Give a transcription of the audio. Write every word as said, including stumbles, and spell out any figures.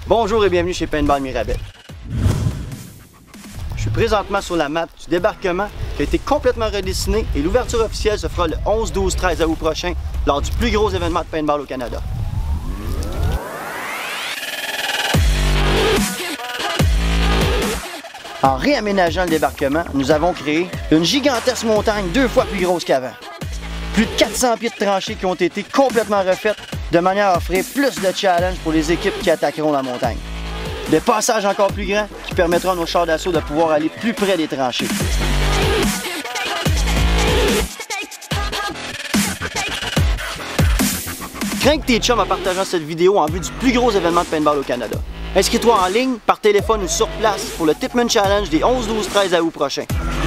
Bonjour et bienvenue chez Paintball Mirabel. Je suis présentement sur la map du débarquement qui a été complètement redessiné et l'ouverture officielle se fera le onze, douze, treize août prochain lors du plus gros événement de paintball au Canada. En réaménageant le débarquement, nous avons créé une gigantesque montagne deux fois plus grosse qu'avant. Plus de quatre cents pieds de tranchées qui ont été complètement refaites de manière à offrir plus de challenge pour les équipes qui attaqueront la montagne. Des passages encore plus grands qui permettront à nos chars d'assaut de pouvoir aller plus près des tranchées. Crains que tes chums en partageant cette vidéo en vue du plus gros événement de paintball au Canada. Inscris-toi en ligne, par téléphone ou sur place pour le Tipman Challenge des onze, douze, treize août prochains.